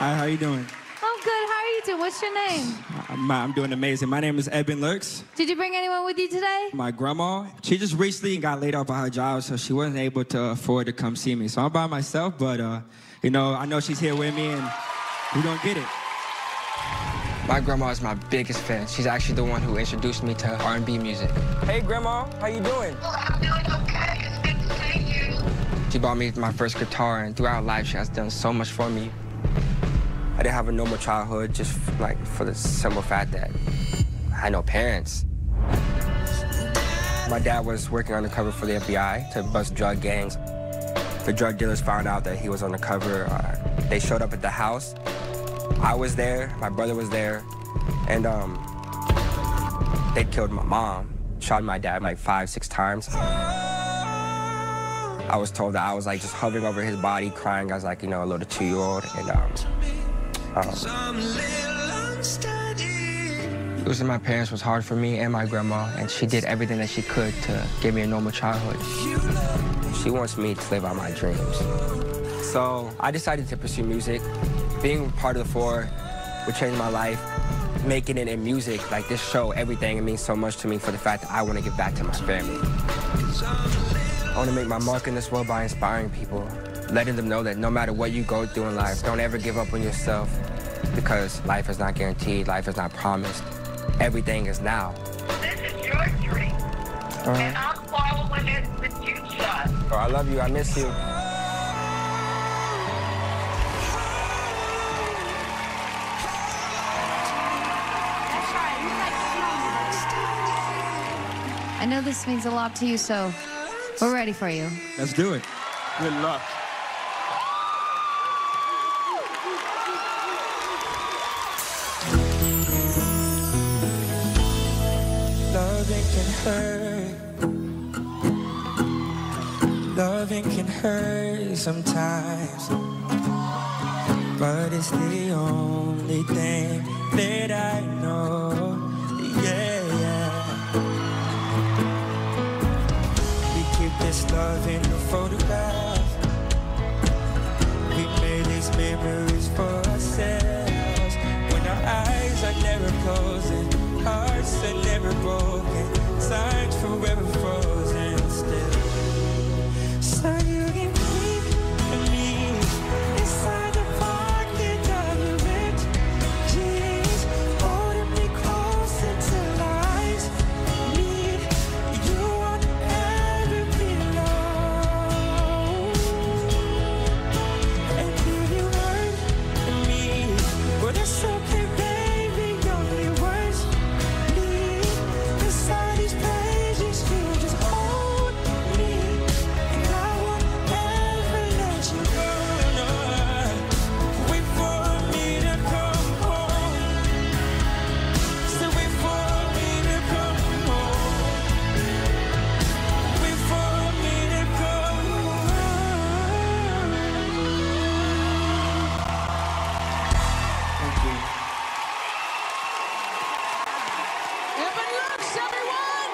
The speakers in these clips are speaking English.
Hi, how you doing? I'm good. How are you doing? What's your name? I'm doing amazing. My name is Eben Lurks. Did you bring anyone with you today? My grandma, she just recently got laid off by her job, so she wasn't able to afford to come see me. So I'm by myself, but, you know, I know she's here with me, and we're going to get it. My grandma is my biggest fan. She's actually the one who introduced me to R&B music. Hey, Grandma, how you doing? Oh, I'm doing okay. It's good to see you. She bought me my first guitar, and throughout life, she has done so much for me. I didn't have a normal childhood, just like for the simple fact that I had no parents. My dad was working undercover for the FBI to bust drug gangs. The drug dealers found out that he was undercover. They showed up at the house. I was there, my brother was there, and they killed my mom, shot my dad like 5, 6 times. I was told that I was like just hovering over his body, crying as like, you know, a little 2-year-old, and losing my parents was hard for me and my grandma, and she did everything that she could to give me a normal childhood. She wants me to live out my dreams. So I decided to pursue music. Being part of the Four would change my life. Making it in music, like this show, everything, it means so much to me for the fact that I want to give back to my family. I want to make my mark in this world by inspiring people, letting them know that no matter what you go through in life, don't ever give up on yourself, because life is not guaranteed, life is not promised. Everything is now. This is your dream, and I'm following it with you, son. Oh, I love you, I miss you. I know this means a lot to you, so we're ready for you. Let's do it. Good luck. Loving can hurt. Loving can hurt sometimes, but it's the only thing that I know. Yeah, yeah. We keep this love in a photograph. We made these memories for ourselves. When our eyes are never closing, hearts are never broken, signs forever frozen still. So you can keep me inside the pocket of your ripped jeans, holding me close until eyes meet. You won't ever be alone. And if you hurt me, well, that's okay, baby. Only words leave inside these pages. You just hold me, and I won't ever let you go. No. Wait for me to come home. So wait for me to come home. Wait for me to come home. Thank you. Eben Lurks, everyone!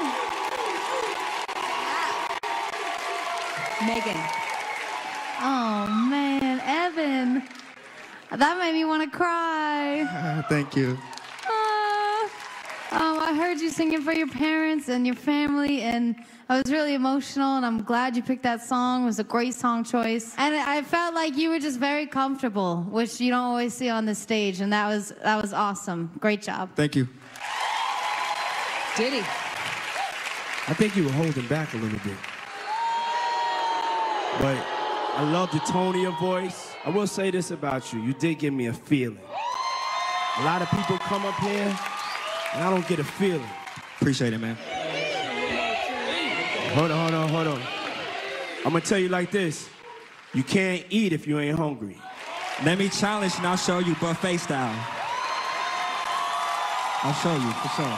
Megan. Oh, man, Evan. That made me want to cry. Thank you. I heard you singing for your parents and your family, and I was really emotional, and I'm glad you picked that song. It was a great song choice. And I felt like you were just very comfortable, which you don't always see on the stage, and that was awesome. Great job. Thank you. Diddy. I think you were holding back a little bit. But I love the tone of your voice. I will say this about you. You did give me a feeling. A lot of people come up here, and I don't get a feeling. Appreciate it, man. Hold on. I'm gonna tell you like this. You can't eat if you ain't hungry. Let me challenge and I'll show you buffet style. I'll show you, for sure.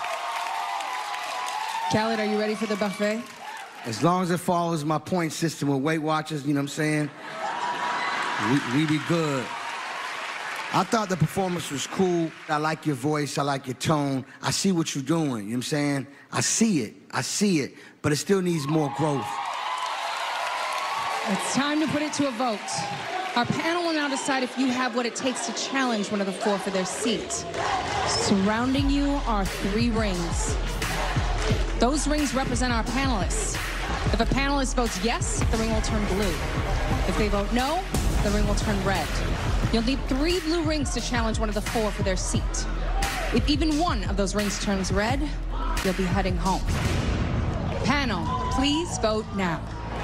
Khaled, are you ready for the buffet? As long as it follows my point system with Weight Watchers, you know what I'm saying? We be good. I thought the performance was cool. I like your voice, I like your tone. I see what you're doing, you know what I'm saying? I see it, but it still needs more growth. It's time to put it to a vote. Our panel will now decide if you have what it takes to challenge one of the 4 for their seat. Surrounding you are 3 rings. Those rings represent our panelists. If a panelist votes yes, the ring will turn blue. If they vote no, the ring will turn red. You'll need 3 blue rings to challenge one of the 4 for their seat. If even one of those rings turns red, you'll be heading home. Panel, please vote now.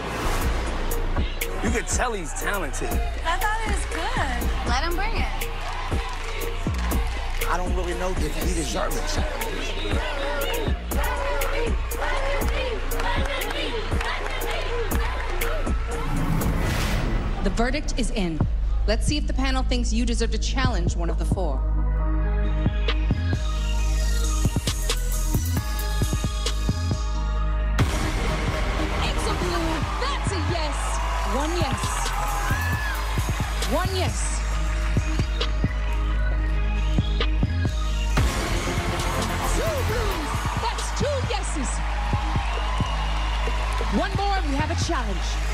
You could tell he's talented. I thought it was good. Let him bring it. I don't really know if he deserves it. The verdict is in. Let's see if the panel thinks you deserve to challenge one of the 4. It's a blue. That's a yes. 1 yes. 1 yes. 2 blues. That's 2 yeses. 1 more, we have a challenge.